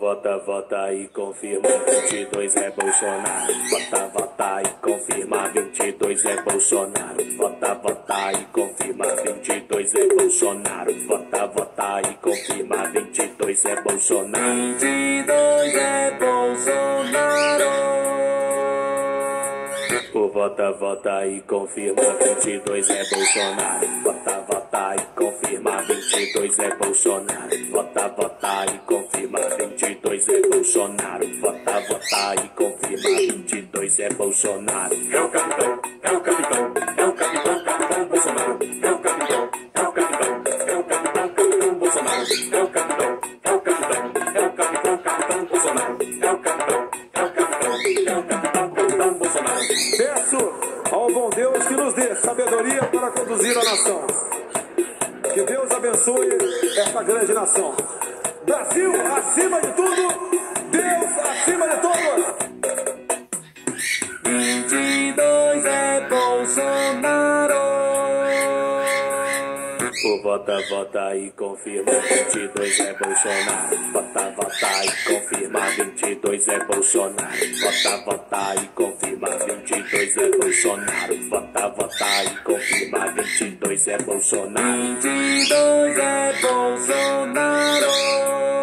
Vota, vota e confirma, 22 é Bolsonaro. Vota, vota e confirma, 22 é Bolsonaro. Vota, vota e confirma, 22 é Bolsonaro. Vota, vota e confirma, 22 é Bolsonaro. 22 é Bolsonaro. Vota, vota e confirma, 22 é Bolsonaro. Vota, vota e confirma, 22 é Bolsonaro. Vota, vota e confirma, 22 é Bolsonaro. Vota, vota e confirma, 22 é Bolsonaro. É o capitão, é o capitão, é o capitão, capitão Bolsonaro. É o capitão, é o capitão, é o capitão, capitão Bolsonaro. É o capitão, é o capitão, é o capitão, capitão Bolsonaro. É o capitão, é o capitão, é o capitão, capitão Bolsonaro. Peço ao bom Deus que nos dê sabedoria para conduzir a nação. Que Deus abençoe esta grande nação. Brasil acima de tudo, Deus acima de todos. 22 é Bolsonaro. Vota, vota e confirma, 22 é Bolsonaro. Vota, vota e confirma, 22 é Bolsonaro. Vota, vota e confirma, 22 é Bolsonaro. Vota, vota e confirma, 22 é Bolsonaro. 22 é Bolsonaro.